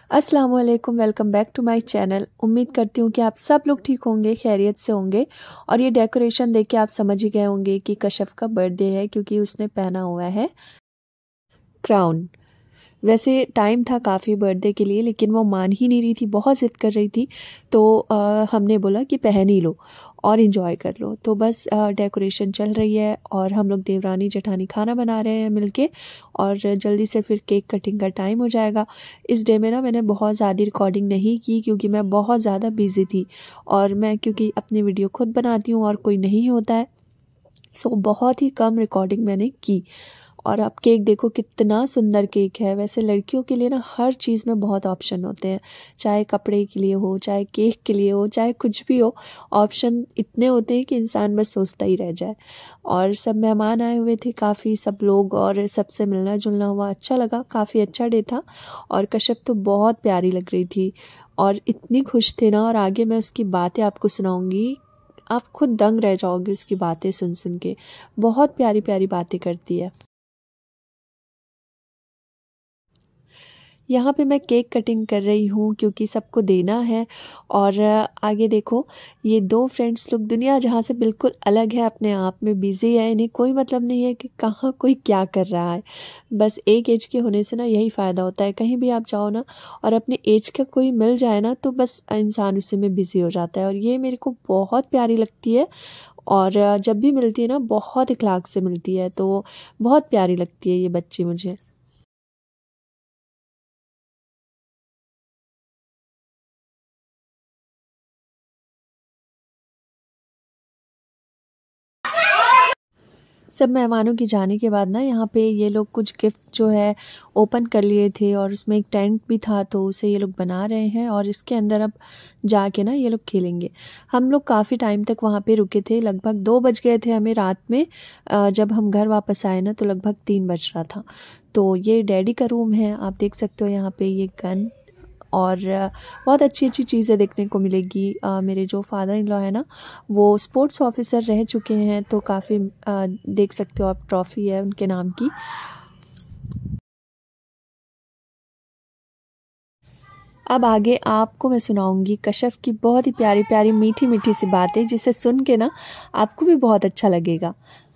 अस्सलाम वालेकुम, welcome back to my channel. उम्मीद करती हूँ कि आप सब लोग ठीक होंगे, खैरियत से होंगे। और ये डेकोरेशन देख के आप समझ ही गए होंगे कि कशफ का बर्थडे है, क्योंकि उसने पहना हुआ है क्राउन। वैसे टाइम था काफ़ी बर्थडे के लिए, लेकिन वो मान ही नहीं रही थी, बहुत ज़िद कर रही थी। तो हमने बोला कि पहन ही लो और इन्जॉय कर लो। तो बस डेकोरेशन चल रही है और हम लोग देवरानी जेठानी खाना बना रहे हैं मिलके, और जल्दी से फिर केक कटिंग का टाइम हो जाएगा। इस डे में ना मैंने बहुत ज़्यादा रिकॉर्डिंग नहीं की, क्योंकि मैं बहुत ज़्यादा बिज़ी थी। और मैं क्योंकि अपनी वीडियो खुद बनाती हूँ और कोई नहीं होता है, सो बहुत ही कम रिकॉर्डिंग मैंने की। और अब केक देखो कितना सुंदर केक है। वैसे लड़कियों के लिए ना हर चीज़ में बहुत ऑप्शन होते हैं, चाहे कपड़े के लिए हो, चाहे केक के लिए हो, चाहे कुछ भी हो, ऑप्शन इतने होते हैं कि इंसान बस सोचता ही रह जाए। और सब मेहमान आए हुए थे काफ़ी, सब लोग, और सबसे मिलना जुलना हुआ, अच्छा लगा, काफ़ी अच्छा डे था। और कश्यप तो बहुत प्यारी लग रही थी और इतनी खुश थे ना। और आगे मैं उसकी बातें आपको सुनाऊंगी, आप खुद दंग रह जाओगे उसकी बातें सुन सुन के। बहुत प्यारी प्यारी बातें करती है। यहाँ पे मैं केक कटिंग कर रही हूँ क्योंकि सबको देना है। और आगे देखो, ये दो फ्रेंड्स लोग दुनिया जहाँ से बिल्कुल अलग है, अपने आप में बिज़ी है। इन्हें कोई मतलब नहीं है कि कहाँ कोई क्या कर रहा है। बस एक एज के होने से ना यही फ़ायदा होता है, कहीं भी आप जाओ ना और अपने एज का कोई मिल जाए ना, तो बस इंसान उसी में बिज़ी हो जाता है। और ये मेरे को बहुत प्यारी लगती है, और जब भी मिलती है ना बहुत इखलाक से मिलती है, तो बहुत प्यारी लगती है ये बच्ची मुझे। सब मेहमानों के जाने के बाद ना यहाँ पे ये लोग कुछ गिफ्ट जो है ओपन कर लिए थे, और उसमें एक टेंट भी था, तो उसे ये लोग बना रहे हैं और इसके अंदर अब जाके ना ये लोग खेलेंगे। हम लोग काफ़ी टाइम तक वहाँ पे रुके थे, लगभग 2 बज गए थे हमें रात में। जब हम घर वापस आए ना तो लगभग 3 बज रहा था। तो ये डैडी का रूम है, आप देख सकते हो यहाँ पे ये गन, और बहुत अच्छी अच्छी चीज़ें देखने को मिलेगी। मेरे जो फादर इन लॉ है ना, वो स्पोर्ट्स ऑफिसर रह चुके हैं, तो काफ़ी देख सकते हो आप, ट्रॉफ़ी है उनके नाम की। अब आगे आपको मैं सुनाऊंगी कशफ की बहुत ही प्यारी प्यारी मीठी मीठी सी बातें, जिसे सुन के ना आपको भी बहुत अच्छा लगेगा।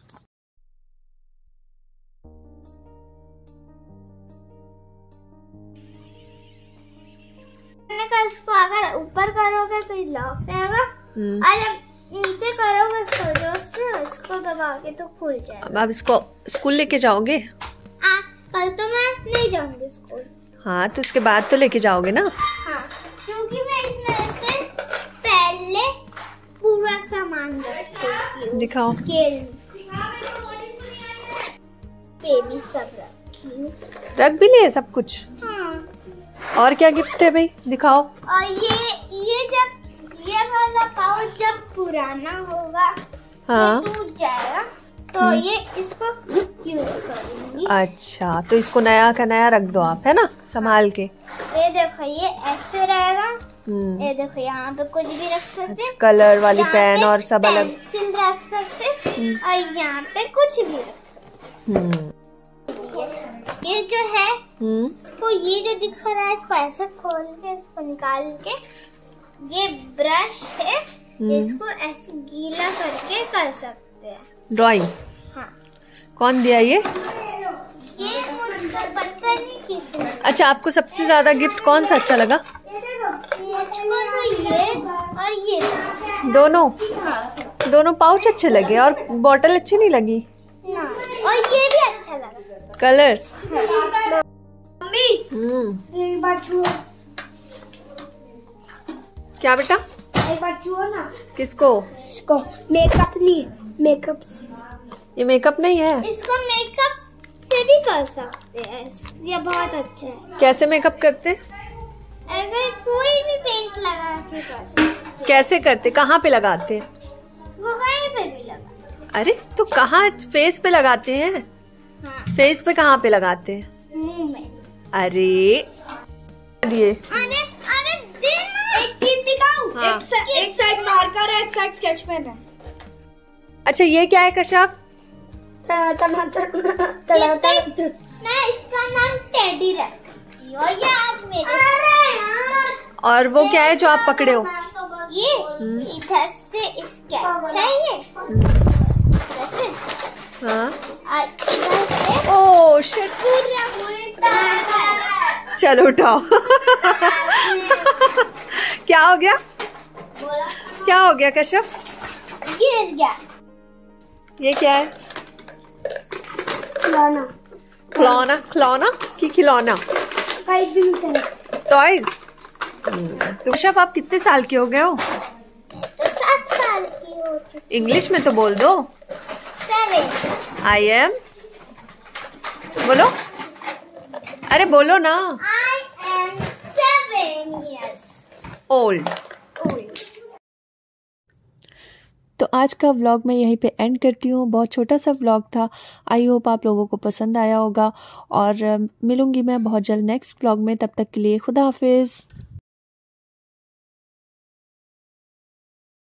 इसको अगर ऊपर करोगे तो ये लॉक रहेगा, और जब नीचे करोगे इसको जोर से, इसको दबाओगे तो खुल जाएगा। अब इसको स्कूल लेके जाओगे? कल तो मैं नहीं जाऊंगी स्कूल। हाँ, तो इसके बाद तो लेके जाओगे ना? हाँ, क्योंकि मैं इसमें से पहले पूरा सामान रख चुकी हूँ। दिखाओ। स्केल बेबी सब रखी हूँ। रख भी लिए सब कुछ? हाँ। और क्या गिफ्ट है भाई, दिखाओ। और ये जब ये वाला पाउच जब पुराना होगा, हाँ, टूट जाएगा, तो ये इसको यूज करूंगी। अच्छा, तो इसको नया का नया रख दो आप, है ना, संभाल के। ये देखो, ये ऐसे रहेगा। ये देखो, यहाँ पे कुछ भी रख सकते हैं, कलर वाली पेन और सब अलग, पेंसिल रख सकते हैं, और यहाँ पे कुछ भी रख सकते हैं। ये जो है, इसको ये जो दिख रहा है, इसको ऐसे खोल के, इसको निकाल के, ये ब्रश है, इसको ऐसे गीला करके कर सकते हैं ड्राइंग। हाँ। कौन दिया ये? मुझको पता नहीं किसने। अच्छा, आपको सबसे ज्यादा गिफ्ट कौन सा अच्छा लगा? मुझको तो ये और ये दोनों? हाँ। दोनों पाउच अच्छे लगे, और बॉटल अच्छी नहीं लगी? ना, और ये भी अच्छा लगा। कलर्स। मम्मी, एक बार छुओ। क्या बेटा? एक बार छुओ ना। किसको? इसको मेकअप नहीं, मेकअप ये मेकअप नहीं है। इसको मेकअप से भी कर सकते हैं, ये बहुत अच्छा है। कैसे मेकअप करते? अगर कोई भी पेंट लगा के कर सकते। कैसे करते, कहाँ पे लगाते? इसको कहीं पे भी लगा। अरे तो कहाँ, फेस पे लगाते हैं? हाँ। फेस पे कहाँ पे लगाते हैं? मुंह में। अरे दिए। अरे अरे देना। एक चीज दिखाऊं? हाँ। एक साइड मार्कर है, एक साइड स्केच पेन है। अच्छा, ये क्या है कशफ? मैं इसका नाम टेडी रखती और ये आज मेरे और वो क्या है जो आप पकड़े हो? ये इधर से स्केच है ये वैसे। हाँ। और इधर से ओह शिट। पूरा उल्टा है। चलो उठाओ। क्या हो गया? क्या हो गया कश्यप? गिर गया। ये क्या है? खिलौना। खिलौना? खिलौना की खिलौना? टॉयज। तो कश्यप आप कितने साल के हो गए हो? तो 7 साल की हो चुकी। इंग्लिश में तो बोल दो। 7। I am. बोलो, अरे बोलो ना। I am 7 years old. old. तो आज का व्लॉग मैं यहीं पे एंड करती हूँ। बहुत छोटा सा व्लॉग था। आई होप आप लोगों को पसंद आया होगा और मिलूंगी मैं बहुत जल्द नेक्स्ट व्लॉग में। तब तक के लिए खुदा हाफिज़।